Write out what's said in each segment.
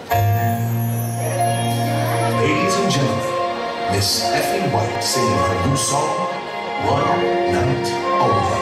Ladies and gentlemen, Miss Effie White singing her new song, One Night Only.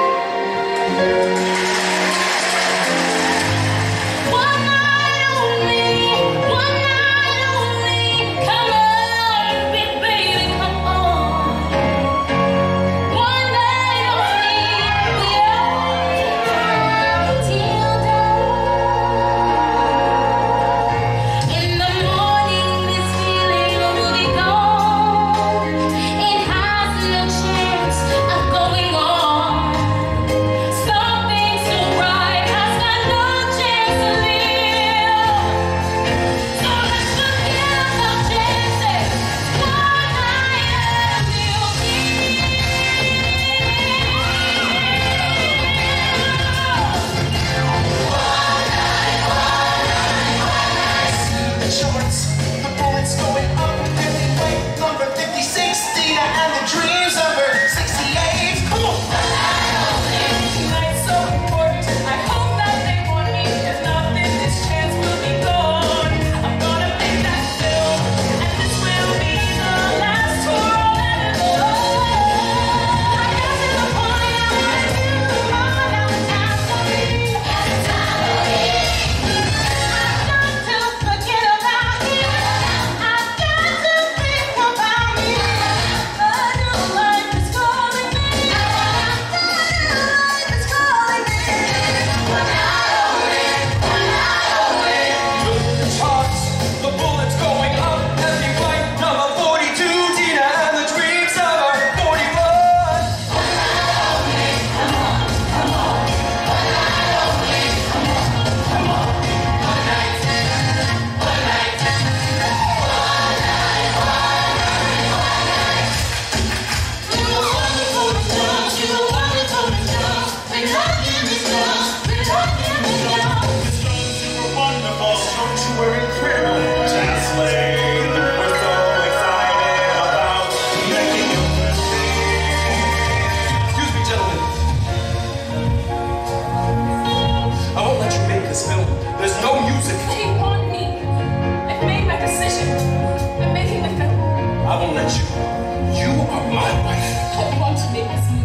There's no music. They want me. I've made my decision. I'm making the film. I won't let you. You are my wife. I want to make this movie.